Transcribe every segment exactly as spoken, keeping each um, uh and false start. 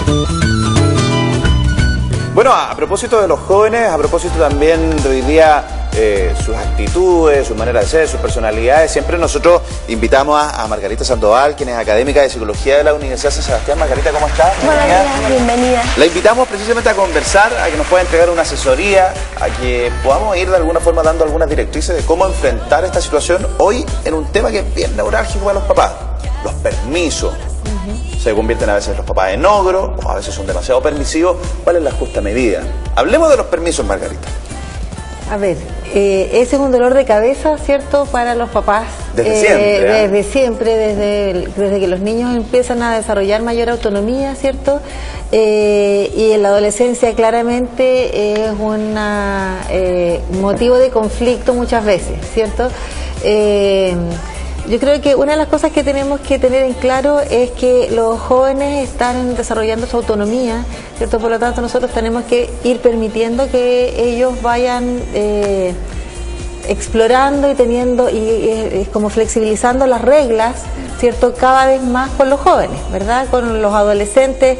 Bueno, a propósito de los jóvenes, a propósito también de hoy día eh, sus actitudes, su manera de ser, sus personalidades, siempre nosotros invitamos a, a Margarita Sandoval, quien es académica de Psicología de la Universidad San Sebastián. Margarita, ¿cómo estás? Buenos días, bienvenida. La invitamos precisamente a conversar, a que nos pueda entregar una asesoría, a que podamos ir de alguna forma dando algunas directrices de cómo enfrentar esta situación hoy en un tema que es bien neurálgico para los papás, los permisos. Se convierten a veces los papás en ogros, o a veces son demasiado permisivos. ¿Cuál es la justa medida? Hablemos de los permisos, Margarita. A ver, eh, ese es un dolor de cabeza, ¿cierto?, para los papás. Desde eh, siempre. ¿eh? Desde siempre, desde, desde que los niños empiezan a desarrollar mayor autonomía, ¿cierto? Eh, y en la adolescencia claramente es un eh, motivo de conflicto muchas veces, ¿cierto? Eh, Yo creo que una de las cosas que tenemos que tener en claro es que los jóvenes están desarrollando su autonomía, ¿cierto? Por lo tanto, nosotros tenemos que ir permitiendo que ellos vayan eh, explorando y teniendo, y, y, y como flexibilizando las reglas, ¿cierto? Cada vez más con los jóvenes, ¿verdad? Con los adolescentes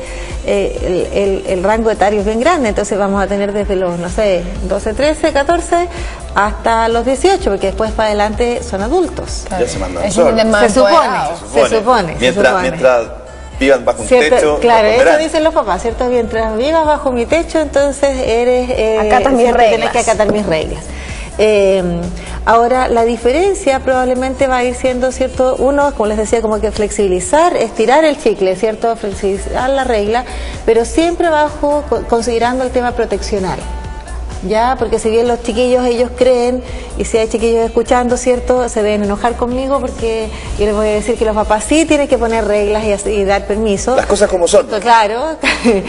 eh, el, el, el rango etario es bien grande, entonces vamos a tener desde los, no sé, doce, trece, catorce hasta los dieciocho, porque después para adelante son adultos. Claro. Ya se mandan se, solos. se, supone, se supone, mientras, se supone. Mientras vivan bajo un ¿Cierto? techo. Claro, eso dicen los papás, ¿cierto? Mientras vivas bajo mi techo, entonces eres... Eh, acatas mis reglas. Tienes que acatar mis reglas. Eh, ahora, la diferencia probablemente va a ir siendo, ¿cierto? Uno, como les decía, como que flexibilizar, estirar el chicle, ¿cierto? Flexibilizar la regla, pero siempre bajo, considerando el tema proteccional. Ya, porque si bien los chiquillos, ellos creen, y si hay chiquillos escuchando, ¿cierto?, se deben enojar conmigo porque yo les voy a decir que los papás sí tienen que poner reglas y, así, y dar permiso. Las cosas como son. Claro.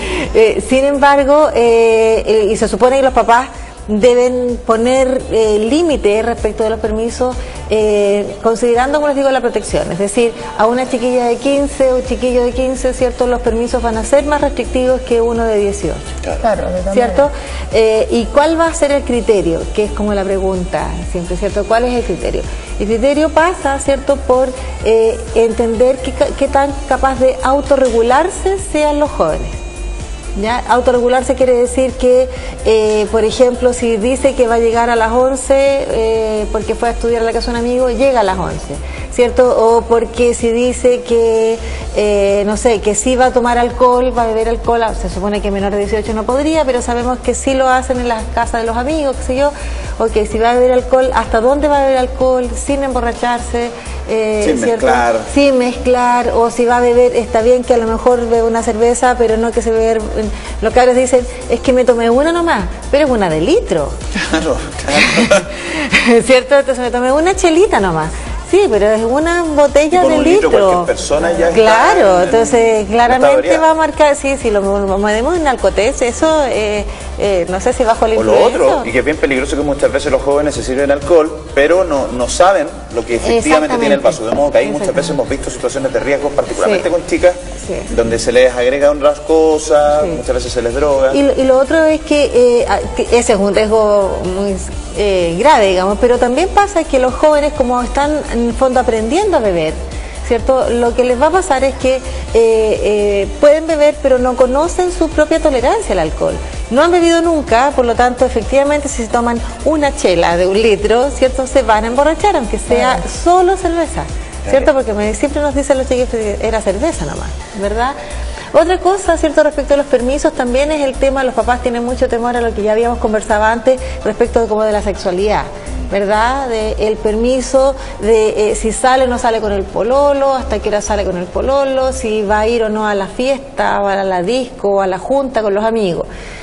eh, sin embargo, eh, y se supone que los papás deben poner eh, límites respecto de los permisos, eh, considerando, como les digo, la protección. Es decir, a una chiquilla de quince o chiquillo de quince, ¿cierto?, los permisos van a ser más restrictivos que uno de dieciocho. Claro, ¿cierto? Eh, ¿Y cuál va a ser el criterio? Que es como la pregunta siempre, ¿cierto? ¿Cuál es el criterio? El criterio pasa, ¿cierto?, por eh, entender qué, qué tan capaz de autorregularse sean los jóvenes. ¿Ya? Autorregularse quiere decir que, eh, por ejemplo, si dice que va a llegar a las once eh, porque fue a estudiar a la casa de un amigo, llega a las once, ¿cierto? O porque si dice que, eh, no sé, que sí va a tomar alcohol, va a beber alcohol, se supone que menor de dieciocho no podría, pero sabemos que sí lo hacen en las casas de los amigos, qué sé yo. Ok, si va a beber alcohol, ¿hasta dónde va a beber alcohol? Sin emborracharse, eh, sin ¿cierto? mezclar. Sin mezclar, o si va a beber, está bien que a lo mejor bebe una cerveza, pero no que se bebe. Los cabros dicen, es que me tomé una nomás, pero es una de litro. Claro, claro. ¿Cierto? Entonces me tomé una chelita nomás. Sí, pero es una botella con de un litro. litro cualquier persona ya claro, está en, entonces en claramente va a marcar, sí, si lo medimos en alcotés, eso, eh, eh, no sé si bajo la o influencia. lo otro, y que es bien peligroso que muchas veces los jóvenes se sirven alcohol, pero no, no saben lo que efectivamente tiene el vaso. De modo que ahí muchas veces hemos visto situaciones de riesgo, particularmente sí. con chicas, sí. donde se les agrega otras cosas, sí. muchas veces se les droga. Y, y lo otro es que, eh, que ese es un riesgo muy eh, grave, digamos, pero también pasa que los jóvenes, como están en el fondo aprendiendo a beber, ¿cierto? Lo que les va a pasar es que eh, eh, pueden beber, pero no conocen su propia tolerancia al alcohol. No han bebido nunca, por lo tanto, efectivamente, si se toman una chela de un litro, ¿cierto?, se van a emborrachar, aunque sea claro. solo cerveza, ¿cierto? Porque me, siempre nos dicen los chiquillos que era cerveza nomás, ¿verdad? Otra cosa, ¿cierto?, respecto a los permisos también es el tema, los papás tienen mucho temor a lo que ya habíamos conversado antes respecto de, como de la sexualidad, ¿verdad? De el permiso de eh, si sale o no sale con el pololo, hasta qué hora sale con el pololo, si va a ir o no a la fiesta, o a la disco, o a la junta con los amigos.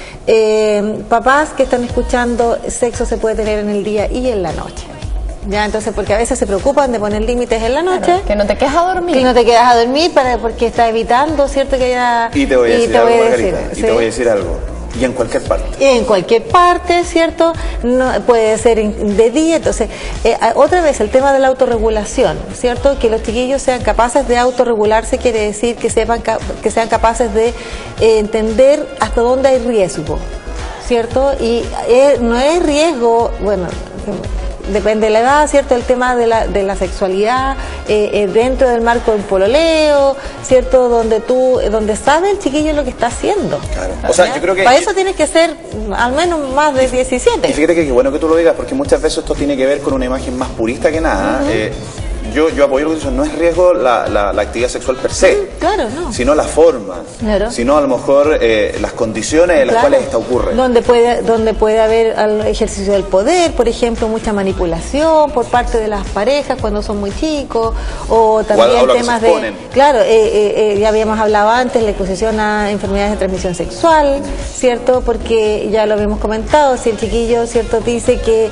Eh, papás que están escuchando, sexo se puede tener en el día y en la noche. Ya, entonces, porque a veces se preocupan de poner límites en la noche. Claro, que no te quedas a dormir. Que no te quedas a dormir para, porque está evitando, ¿cierto? Que ya... Y te voy a decir te algo, voy a Margarita, decir, y ¿sí? te voy a decir algo. Y en cualquier parte. Y en cualquier parte, ¿cierto? No, puede ser de día. Entonces, eh, otra vez, el tema de la autorregulación, ¿cierto? Que los chiquillos sean capaces de autorregularse quiere decir que, sepan, que sean capaces de eh, entender hasta dónde hay riesgo, ¿cierto? Y eh, no es riesgo, bueno... depende de la edad, ¿cierto? El tema de la, de la sexualidad eh, eh, dentro del marco del pololeo, ¿cierto? Donde tú, donde sabe el chiquillo lo que está haciendo. Claro. O sea, yo creo que... Para eso tienes que ser al menos más de diecisiete. Y fíjate que qué bueno que tú lo digas, porque muchas veces esto tiene que ver con una imagen más purista que nada. Uh-huh. eh, Yo, yo apoyo lo que dices, no es riesgo la, la, la actividad sexual per se, sí, claro, no. sino la forma, claro. sino a lo mejor eh, las condiciones en las claro. cuales esta ocurre. Donde puede, donde puede haber el ejercicio del poder, por ejemplo, mucha manipulación por parte de las parejas cuando son muy chicos, o también o, o temas de... Claro, eh, eh, eh, ya habíamos hablado antes, la exposición a enfermedades de transmisión sexual, ¿cierto? Porque ya lo habíamos comentado, si el chiquillo, ¿cierto? Dice que,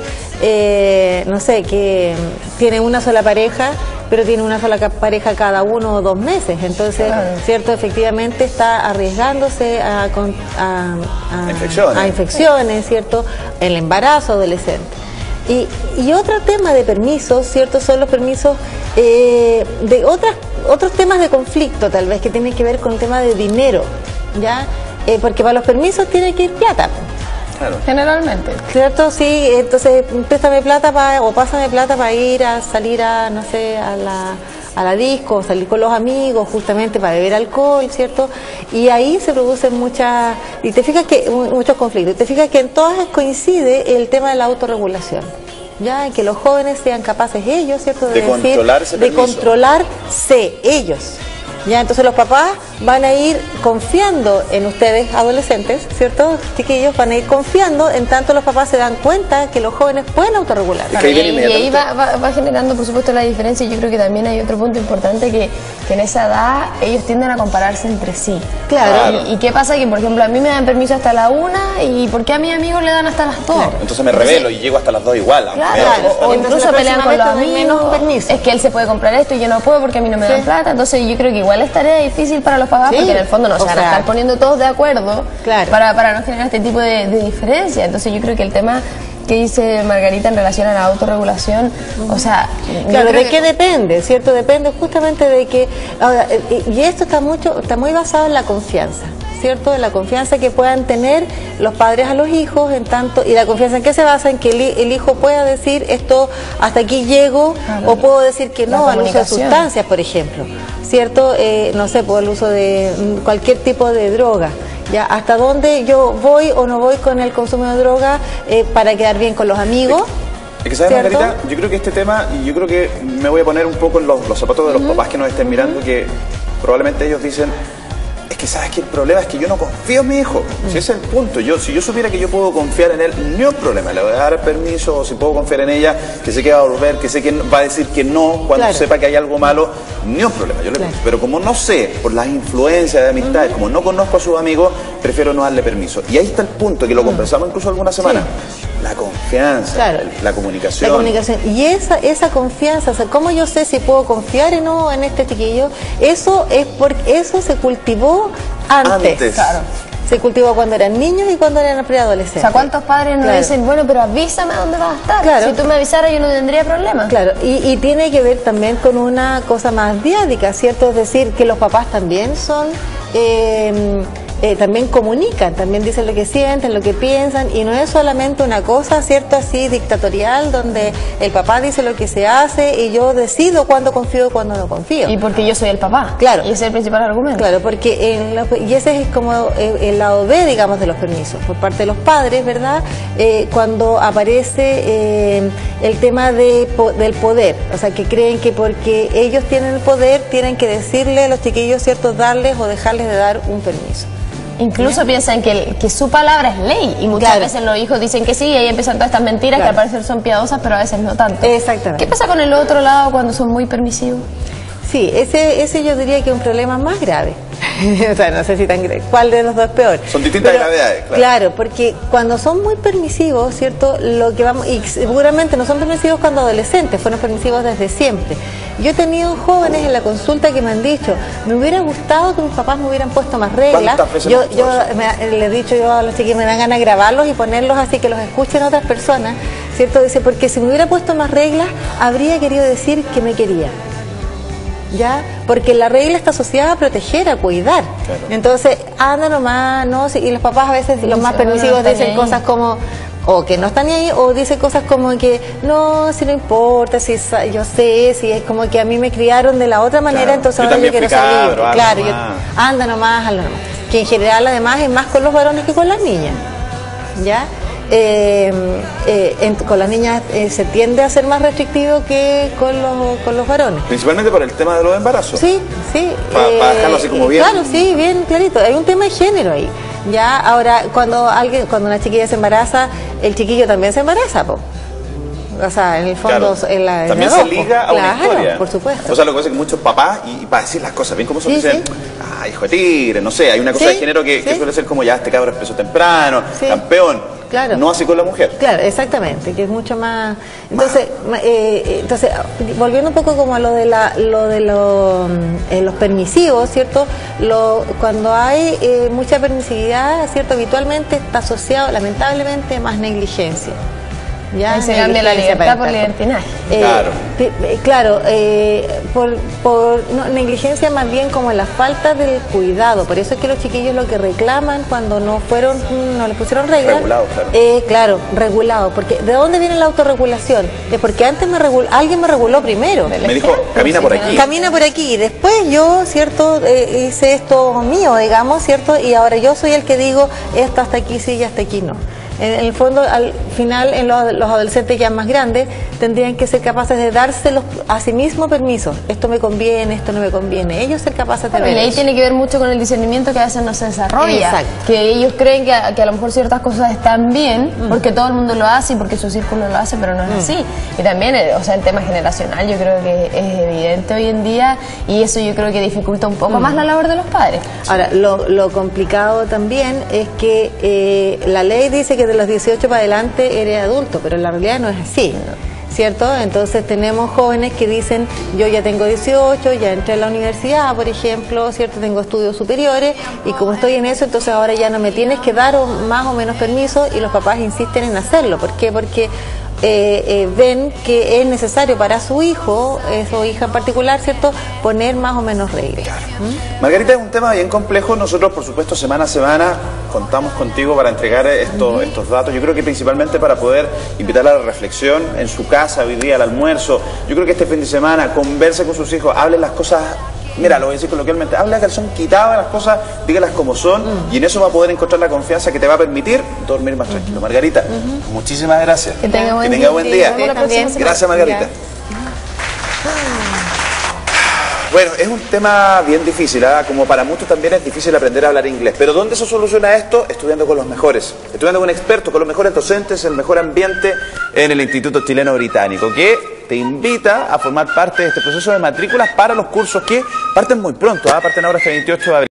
eh, no sé, que tiene una sola pareja, pero tiene una sola pareja cada uno o dos meses, entonces, claro. ¿cierto? Efectivamente está arriesgándose a, a, a, infecciones. a infecciones, ¿cierto? El embarazo adolescente. Y, y otro tema de permisos, ¿cierto? Son los permisos eh, de otras, otros temas de conflicto, tal vez, que tienen que ver con el tema de dinero, ¿ya? Eh, porque para los permisos tiene que ir plata. Claro. Generalmente. ¿Cierto? Sí, entonces préstame plata pa, o pásame plata para ir a salir a, no sé, a la, a la disco, salir con los amigos, justamente para beber alcohol, ¿cierto? Y ahí se producen muchas, y te fijas que, muchos conflictos, y te fijas que en todas coincide el tema de la autorregulación. Ya, que los jóvenes sean capaces ellos, ¿cierto? De, de controlarse. De controlarse ellos. Ya, entonces los papás van a ir confiando en ustedes, adolescentes, ¿cierto? Chiquillos, van a ir confiando en tanto los papás se dan cuenta que los jóvenes pueden autorregular. Claro, y, y ahí va, va, va generando, por supuesto, la diferencia. Y yo creo que también hay otro punto importante, que, que en esa edad ellos tienden a compararse entre sí. Claro. ¿Y, y qué pasa? Que, por ejemplo, a mí me dan permiso hasta la una, y ¿por qué a mis amigos le dan hasta las dos? Claro. Entonces me revelo y llego hasta las dos igual. Claro, claro. O, o incluso pelean con los amigos. Es que él se puede comprar esto y yo no puedo porque a mí no me sí. dan plata. Entonces yo creo que igual es tarea difícil para los papás, sí, porque en el fondo no se van a estar poniendo todos de acuerdo, claro, para, para no generar este tipo de, de diferencia. Entonces yo creo que el tema que dice Margarita en relación a la autorregulación, uh-huh. o sea... Claro, ¿de qué depende? ¿Cierto? Depende justamente de que... Ahora, y esto está mucho, está muy basado en la confianza, ¿cierto? En la confianza que puedan tener los padres a los hijos, en tanto, y la confianza en que se basa en que el, el hijo pueda decir esto, hasta aquí llego, claro, o puedo decir que no al uso de sustancias, por ejemplo, ¿cierto? Eh, no sé, por el uso de cualquier tipo de droga. Ya, hasta dónde yo voy o no voy con el consumo de droga eh, para quedar bien con los amigos. Es que, ¿sabes, Margarita? Yo creo que este tema, y yo creo que me voy a poner un poco en los, los zapatos de los uh-huh. papás que nos estén uh-huh. mirando, que probablemente ellos dicen, es que sabes que el problema es que yo no confío en mi hijo. Uh-huh. Si ese es el punto, yo, si yo supiera que yo puedo confiar en él, no hay problema, le voy a dar permiso, o si puedo confiar en ella, que sé que va a volver, que sé que va a decir que no cuando claro. sepa que hay algo malo, ni un problema. Yo le claro. Pero como no sé, por las influencias de amistades, uh-huh. como no conozco a sus amigos, prefiero no darle permiso. Y ahí está el punto, que lo conversamos incluso algunas semanas. Sí. La confianza, claro. la comunicación. La comunicación. Y esa, esa confianza, o sea, ¿cómo yo sé si puedo confiar o no en este chiquillo? Eso es porque eso se cultivó antes. Antes. Claro. Se cultivó cuando eran niños y cuando eran preadolescentes. O sea, ¿cuántos padres nos claro. dicen, bueno, pero avísame a dónde vas a estar? Claro. Si tú me avisaras yo no tendría problema. Claro, y, y tiene que ver también con una cosa más diádica, ¿cierto? Es decir, que los papás también son... Eh, Eh, también comunican, también dicen lo que sienten, lo que piensan, y no es solamente una cosa, ¿cierto?, así dictatorial, donde el papá dice lo que se hace y yo decido cuándo confío y cuándo no confío. Y porque yo soy el papá. Claro. Y ese es el principal argumento. Claro, porque en la, y ese es como el, el lado B, digamos, de los permisos, por parte de los padres, ¿verdad?, eh, cuando aparece eh, el tema de, del poder, o sea, que creen que porque ellos tienen el poder, tienen que decirle a los chiquillos, ¿cierto?, darles o dejarles de dar un permiso. Incluso ¿sí? piensan que, el, que su palabra es ley, y muchas claro. veces los hijos dicen que sí, y ahí empiezan todas estas mentiras claro. que al parecer son piadosas, pero a veces no tanto. Exactamente. ¿Qué pasa con el otro lado cuando son muy permisivos? Sí, ese, ese yo diría que es un problema más grave. O sea, no sé si tan grave. ¿Cuál de los dos es peor? Son distintas Pero, gravedades, claro. Claro, porque cuando son muy permisivos, ¿cierto? Lo que vamos, y seguramente no son permisivos cuando adolescentes, fueron permisivos desde siempre. Yo he tenido jóvenes en la consulta que me han dicho, me hubiera gustado que mis papás me hubieran puesto más reglas. Yo, yo me, les he dicho yo a los chiquillos, me dan ganas de grabarlos y ponerlos así que los escuchen otras personas, ¿cierto? Dice, porque si me hubiera puesto más reglas, habría querido decir que me quería. ¿Ya? Porque la regla está asociada a proteger, a cuidar. Claro. Entonces, anda nomás, ¿no? Y los papás a veces, los más permisivos, dicen cosas como, o que no están ahí, o dice cosas como que no, si no importa, si yo sé, si es como que a mí me criaron de la otra manera, claro, entonces ahora yo quiero ser libre. Claro, yo, anda nomás, hazlo nomás. Que en general además es más con los varones que con las niñas, ¿ya? Eh, eh, en, con las niñas eh, se tiende a ser más restrictivo que con los, con los varones. Principalmente por el tema de los embarazos. Sí, sí. Para eh, pa dejarlo así como bien. Claro, sí, bien clarito. Hay un tema de género ahí. Ya, ahora, cuando alguien, cuando una chiquilla se embaraza, el chiquillo también se embaraza, po. O sea, en el fondo, claro, en la, también en se liga a claro, una historia. Por supuesto. O sea, lo que pasa es que muchos papás, y, y para decir las cosas bien como son, sí, dicen, sí, ah, hijo de tigre, no sé, hay una cosa, sí, de género que, sí, que suele ser como, ya, este cabro empezó temprano, sí, campeón. Claro. No así con la mujer. Claro, exactamente, que es mucho más. Entonces, más. Eh, entonces volviendo un poco como a lo de la, lo de lo, eh, los permisivos, ¿cierto? Lo, cuando hay eh, mucha permisividad, ¿cierto? Habitualmente está asociado, lamentablemente, más negligencia. ¿Ya? Ahí se cambia la libertad por libertinaje. Eh, claro. Eh, claro, eh, por, por no, negligencia más bien como la falta del cuidado. Por eso es que los chiquillos lo que reclaman cuando no fueron, no les pusieron reglas. Regulado, claro. Eh, claro, regulado. Porque ¿de dónde viene la autorregulación? Es porque antes me regul, alguien me reguló primero. Me dijo, camina por aquí. Camina por aquí. Después yo, ¿cierto? Eh, hice esto mío, digamos, ¿cierto? Y ahora yo soy el que digo, esto hasta aquí sí y hasta aquí no. En el fondo, al final, en los, los adolescentes ya más grandes, tendrían que ser capaces de darse los, a sí mismos permisos. Esto me conviene, esto no me conviene. Ellos ser capaces de ver. Y ahí eso tiene que ver mucho con el discernimiento que a veces no se desarrolla. Exacto. Que ellos creen que a, que a lo mejor ciertas cosas están bien, mm. porque todo el mundo lo hace y porque su círculo lo hace, pero no es mm. así. Y también, o sea, el tema generacional yo creo que es evidente hoy en día y eso yo creo que dificulta un poco mm. más la labor de los padres. Ahora, lo, lo complicado también es que eh, la ley dice que de los dieciocho para adelante eres adulto, pero en la realidad no es así, ¿cierto? Entonces tenemos jóvenes que dicen, yo ya tengo dieciocho, ya entré a la universidad, por ejemplo, ¿cierto? Tengo estudios superiores y como estoy en eso, entonces ahora ya no me tienes que dar o más o menos permiso y los papás insisten en hacerlo. ¿Por qué? Porque Eh, eh, ven que es necesario para su hijo, eh, su hija en particular, ¿cierto?, poner más o menos reglas. Claro. ¿Mm? Margarita, es un tema bien complejo. Nosotros, por supuesto, semana a semana contamos contigo para entregar esto, uh-huh. estos datos. Yo creo que principalmente para poder invitarla a la reflexión en su casa, hoy día al almuerzo. Yo creo que este fin de semana converse con sus hijos, hable las cosas. Mira, lo voy a decir coloquialmente, habla que son quitadas las cosas, dígalas como son, mm. y en eso va a poder encontrar la confianza que te va a permitir dormir más tranquilo. Margarita, uh-huh. muchísimas gracias. Que tenga buen, que tenga buen día. día. Gracias, Margarita. Bueno, es un tema bien difícil, ¿eh? Como para muchos también es difícil aprender a hablar inglés. Pero ¿dónde se soluciona esto? Estudiando con los mejores, estudiando con expertos, con los mejores docentes, el mejor ambiente en el Instituto Chileno Británico, que te invita a formar parte de este proceso de matrículas para los cursos que parten muy pronto, ¿eh? Parten ahora hasta veintiocho de abril.